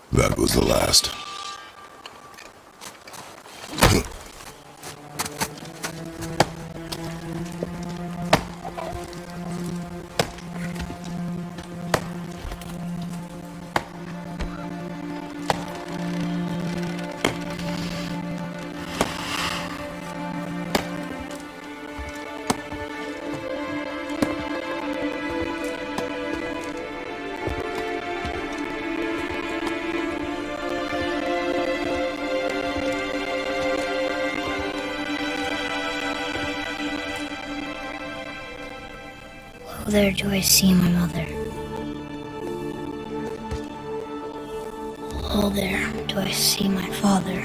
That was the last. Oh, there do I see my mother. Oh, there do I see my father.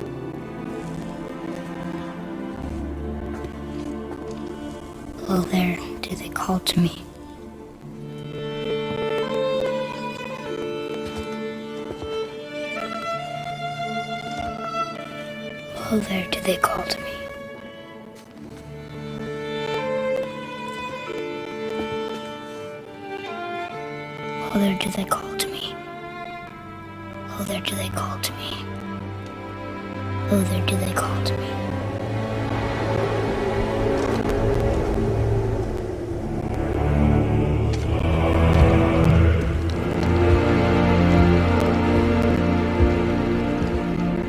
Oh, there do they call to me. Oh, there do they call to me. Oh, there do they call to me. Oh, there do they call to me. Oh, there do they call to me.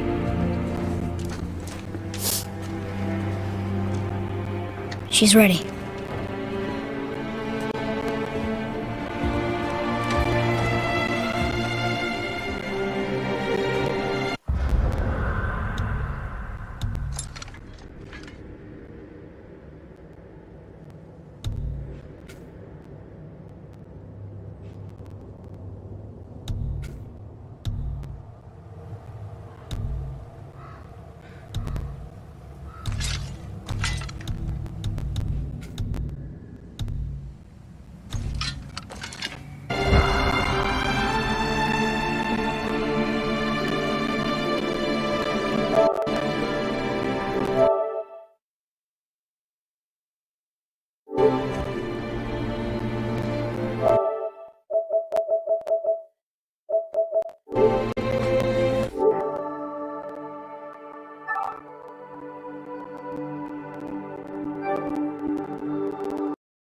She's ready.